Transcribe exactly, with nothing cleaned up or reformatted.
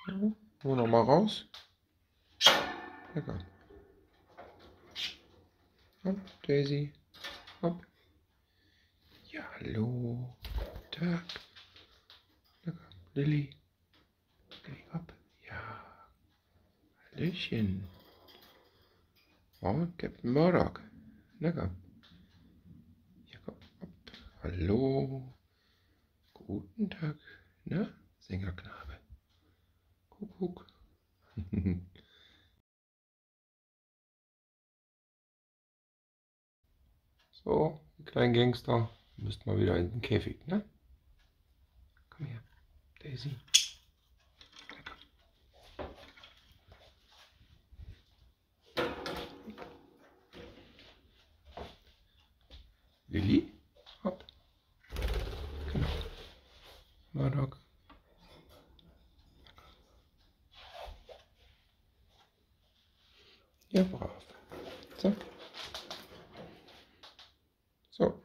Nur noch mal raus. Lecker. Hopp, Daisy. Hopp. Ja, hallo. Guten Tag. Lecker. Lilly. Lilly, hopp. Ja. Hallöchen. Oh, Captain Murdoch. Lecker. Ja, komm. Hopp. Hallo. Guten Tag. Na, Sängerknabe. Kuckuck. So, ihr kleinen Gangster, müsst mal wieder in den Käfig, ne? Komm her, Daisy. Lecker. Lilly, hopp. Genau. Murdoch. Ja, brav. Zack. So.